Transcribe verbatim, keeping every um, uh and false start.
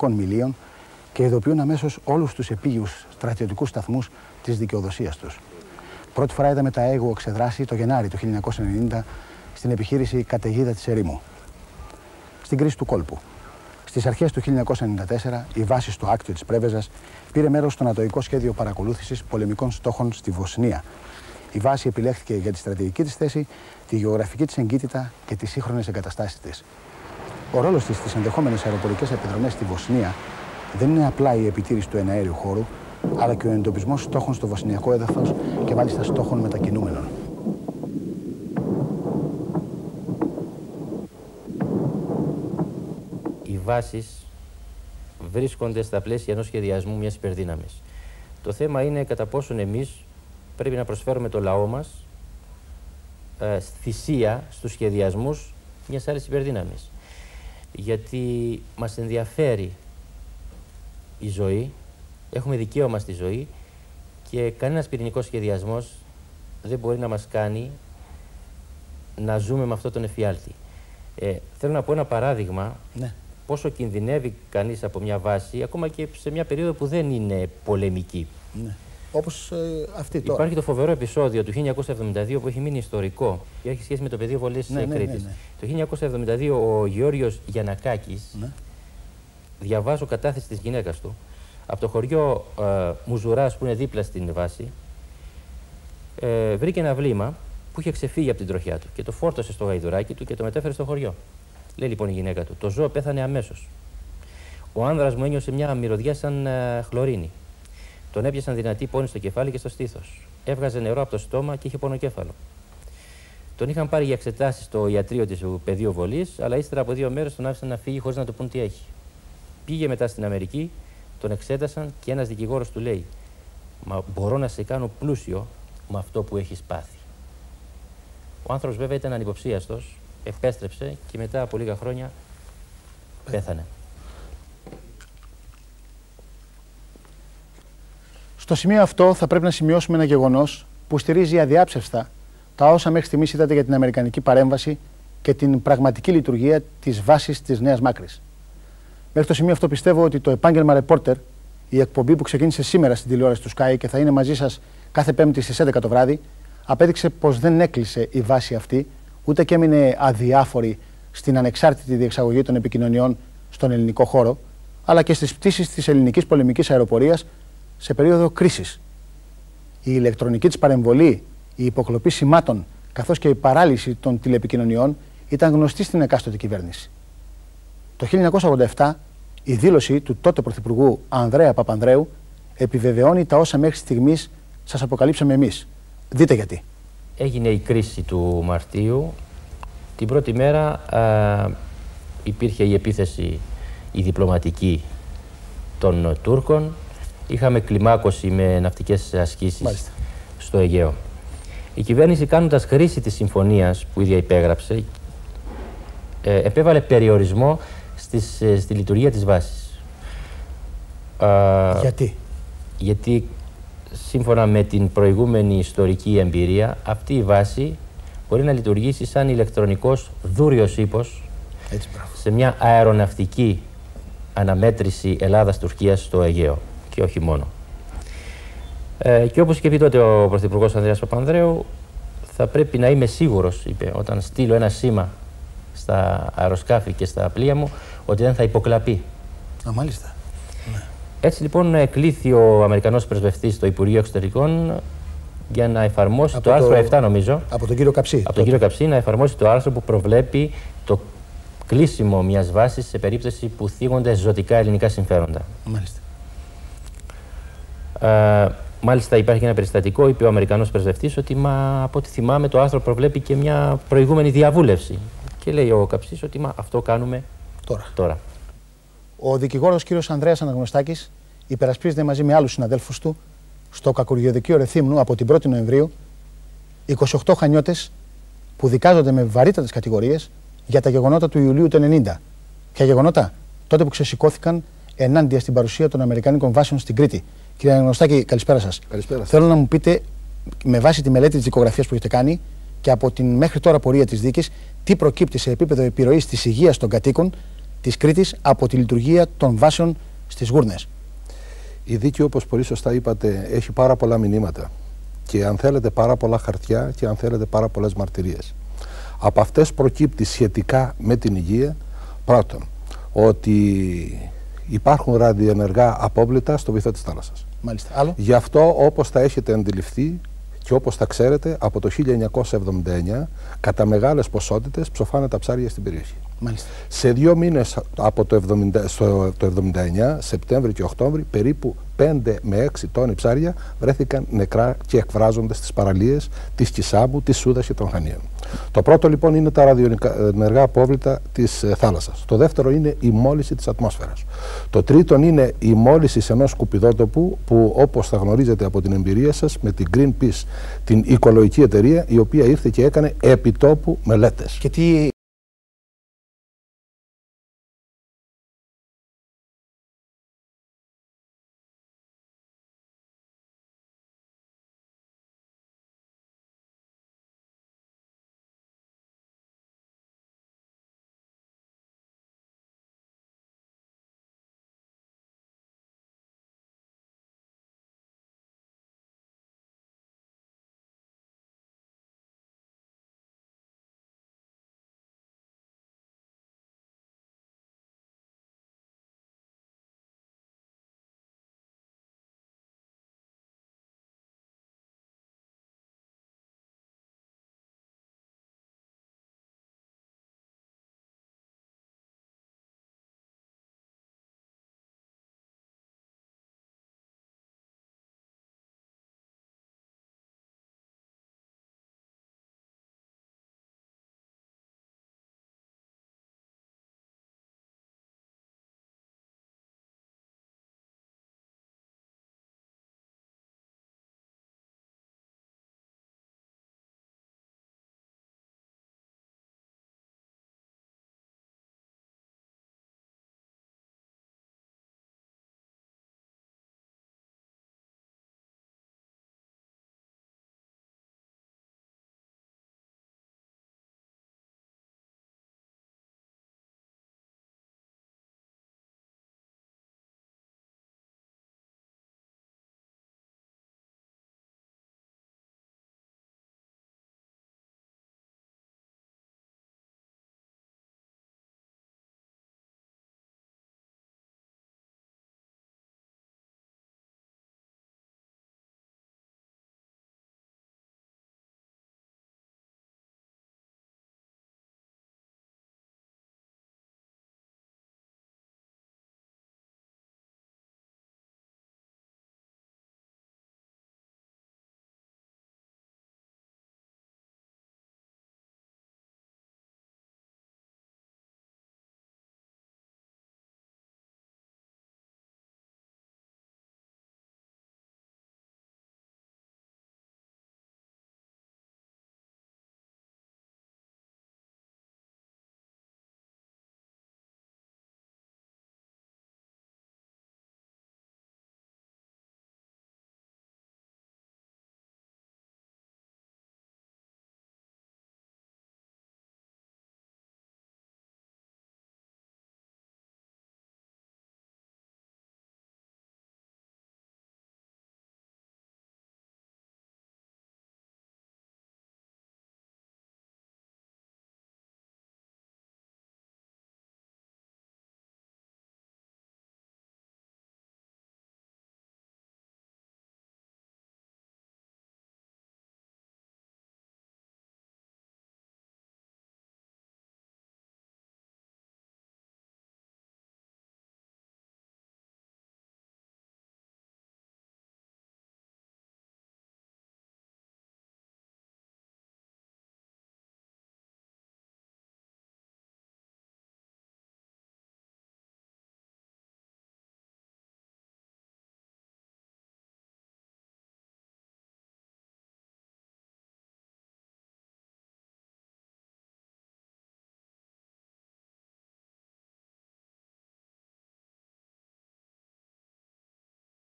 στρατιωτικών μιλίων και ειδοποιούν αμέσως όλους τους επίγειους στρατιωτικούς σταθμούς της δικαιοδοσίας τους. Πρώτη φορά είδαμε τα έγω ξεδράσει το Γενάρη του χίλια εννιακόσια ενενήντα στην επιχείρηση Καταιγίδα της Ερήμου, στην κρίση του κόλπου. Στις αρχές του χίλια εννιακόσια ενενήντα τέσσερα, η βάση στο Άκτιο της Πρέβεζας πήρε μέρος στο νατοϊκό σχέδιο παρακολούθησης πολεμικών στόχων στη Βοσνία. Η βάση επιλέχθηκε για τη στρατηγική της θέση, τη γεωγραφική της εγκύτητα και τις σύγχρονες εγκαταστάσεις της. Ο ρόλος της στις ενδεχόμενες αεροπορικές επιδρομές στη Βοσνία δεν είναι απλά η επιτήρηση του εναέριου χώρου, αλλά και ο εντοπισμός στόχων στο βοσνιακό έδαφος και μάλιστα στόχων μετακινούμενων. Οι βάσεις βρίσκονται στα πλαίσια ενός σχεδιασμού μιας υπερδύναμης. Το θέμα είναι κατά πόσον εμείς πρέπει να προσφέρουμε το λαό μας ε, θυσία στους σχεδιασμούς μιας άλλης υπερδύναμης. Γιατί μας ενδιαφέρει η ζωή, έχουμε δικαίωμα στη ζωή και κανένας πυρηνικός σχεδιασμός δεν μπορεί να μας κάνει να ζούμε με αυτόν τον εφιάλτη. Ε, θέλω να πω ένα παράδειγμα, ναι, πόσο κινδυνεύει κανείς από μια βάση, ακόμα και σε μια περίοδο που δεν είναι πολεμική. Ναι. Όπως ε, αυτή τώρα. Υπάρχει το φοβερό επεισόδιο του χίλια εννιακόσια εβδομήντα δύο που έχει μείνει ιστορικό και έχει σχέση με το πεδίο βολής της, ναι, Κρήτης. Ναι, ναι, ναι. Το χίλια εννιακόσια εβδομήντα δύο ο Γεώργιος Γιαννακάκης, ναι, διαβάζω κατάθεση της γυναίκας του, από το χωριό ε, Μουζουράς που είναι δίπλα στην βάση, ε, βρήκε ένα βλήμα που είχε ξεφύγει από την τροχιά του και το φόρτωσε στο γαϊδουράκι του και το μετέφερε στο χωριό. Λέει λοιπόν η γυναίκα του: το ζώο πέθανε αμέσως. Ο άνδρας μου ένιωσε μια μυρωδιά σαν ε, χλωρίνη. Τον έπιασαν δυνατή πόνη στο κεφάλι και στο στήθος. Έβγαζε νερό από το στόμα και είχε πονοκέφαλο. Τον είχαν πάρει για εξετάσεις στο ιατρείο της πεδίου βολής, αλλά ύστερα από δύο μέρες τον άφησαν να φύγει χωρίς να του πούν τι έχει. Πήγε μετά στην Αμερική, τον εξέτασαν και ένας δικηγόρος του λέει: μα μπορώ να σε κάνω πλούσιο με αυτό που έχεις πάθει. Ο άνθρωπος βέβαια ήταν ανυποψίαστος, επέστρεψε και μετά από λίγα χρόνια πέθανε. Στο σημείο αυτό θα πρέπει να σημειώσουμε ένα γεγονός που στηρίζει αδιάψευστα τα όσα μέχρι στιγμής είδατε για την αμερικανική παρέμβαση και την πραγματική λειτουργία της βάσης της Νέας Μάκρης. Μέχρι το σημείο αυτό πιστεύω ότι το επάγγελμα Reporter, η εκπομπή που ξεκίνησε σήμερα στην τηλεόραση του Sky και θα είναι μαζί σας κάθε Πέμπτη στις έντεκα το βράδυ, απέδειξε πως δεν έκλεισε η βάση αυτή, ούτε και έμεινε αδιάφορη στην ανεξάρτητη διεξαγωγή των επικοινωνιών στον ελληνικό χώρο, αλλά και στις πτήσεις της ελληνικής πολεμικής αεροπορίας σε περίοδο κρίσης. Η ηλεκτρονική της παρεμβολή, η υποκλοπή σημάτων, καθώς και η παράλυση των τηλεπικοινωνιών ήταν γνωστή στην εκάστοτε κυβέρνηση. Το χίλια εννιακόσια ογδόντα επτά, η δήλωση του τότε Πρωθυπουργού Ανδρέα Παπανδρέου επιβεβαιώνει τα όσα μέχρι στιγμής σας αποκαλύψαμε εμείς. Δείτε γιατί. Έγινε η κρίση του Μαρτίου. Την πρώτη μέρα α, υπήρχε η επίθεση η διπλωματική των Τούρκων. Είχαμε κλιμάκωση με ναυτικές ασκήσεις, μάλιστα, στο Αιγαίο. Η κυβέρνηση, κάνοντας χρήση της συμφωνίας που ίδια υπέγραψε, ε, επέβαλε περιορισμό στις, ε, στη λειτουργία της βάσης. Γιατί? Γιατί σύμφωνα με την προηγούμενη ιστορική εμπειρία, αυτή η βάση μπορεί να λειτουργήσει σαν ηλεκτρονικός δούριος ύπος σε μια αεροναυτική αναμέτρηση Ελλάδας-Τουρκίας στο Αιγαίο. Και όχι μόνο. Ε, και όπως είχε πει τότε ο Πρωθυπουργός Ανδρέας Παπανδρέου, θα πρέπει να είμαι σίγουρος, είπε, όταν στείλω ένα σήμα στα αεροσκάφη και στα πλοία μου, ότι δεν θα υποκλαπεί. Α, μάλιστα. Ναι. Έτσι λοιπόν κλήθη ο Αμερικανός πρεσβευτής στο Υπουργείο Εξωτερικών για να εφαρμόσει από το άρθρο το... επτά, νομίζω. Από τον κύριο Καψί. Από τον κύριο Καψί, να εφαρμόσει το άρθρο που προβλέπει το κλείσιμο μιας βάσης σε περίπτωση που θίγονται ζωτικά ελληνικά συμφέροντα. Μάλιστα. Uh, μάλιστα υπάρχει ένα περιστατικό, είπε ο Αμερικανός πρεσβευτής, ότι μα, από ό,τι θυμάμαι το άρθρο προβλέπει και μια προηγούμενη διαβούλευση. Και λέει ο Καψής ότι μα, αυτό κάνουμε τώρα. τώρα. Ο δικηγόρος κ. Ανδρέας Αναγνωστάκης υπερασπίζεται μαζί με άλλους συναδέλφους του στο κακουργιοδικείο Ρεθύμνου από την πρώτη Νοεμβρίου είκοσι οκτώ χανιώτες που δικάζονται με βαρύτατες κατηγορίες για τα γεγονότα του Ιουλίου του ενενήντα. Ποια γεγονότα? Τότε που ξεσηκώθηκαν ενάντια στην παρουσία των Αμερικάνικων βάσεων στην Κρήτη. Κύριε Αναγνωστάκη, καλησπέρα σας. Καλησπέρα. Θέλω να μου πείτε, με βάση τη μελέτη της δικογραφίας που έχετε κάνει και από την μέχρι τώρα πορεία της δίκης, τι προκύπτει σε επίπεδο επιρροής της υγείας των κατοίκων της Κρήτης από τη λειτουργία των βάσεων στις Γούρνες. Η δίκη, όπως πολύ σωστά είπατε, έχει πάρα πολλά μηνύματα και αν θέλετε πάρα πολλά χαρτιά και αν θέλετε πάρα πολλές μαρτυρίες. Από αυτές προκύπτει σχετικά με την υγεία, πρώτον, ότι υπάρχουν ραδιενεργά απόβλητα στο βυθό της θάλασσας. Μάλιστα. Άλλο. Γι' αυτό, όπως τα έχετε αντιληφθεί και όπως τα ξέρετε, από το χίλια εννιακόσια εβδομήντα εννιά κατά μεγάλες ποσότητες ψοφάνε τα ψάρια στην περιοχή. Μάλιστα. Σε δύο μήνες από το εβδομήντα, στο, το εβδομήντα εννιά, Σεπτέμβρη και Οκτώβρη, περίπου πέντε με έξι τόνοι ψάρια βρέθηκαν νεκρά και εκβράζονται στις παραλίες της Κισάμπου, της Σούδας και των Χανίων. Το πρώτο λοιπόν είναι τα ραδιενεργά απόβλητα της ε, θάλασσας. Το δεύτερο είναι η μόλυνση της ατμόσφαιρας. Το τρίτο είναι η μόλυνση σε ενός σκουπιδότοπου που, όπως θα γνωρίζετε από την εμπειρία σας, με την Greenpeace, την οικολογική εταιρεία, η οποία ήρθε και έκανε επιτόπου μελέτες. Και τι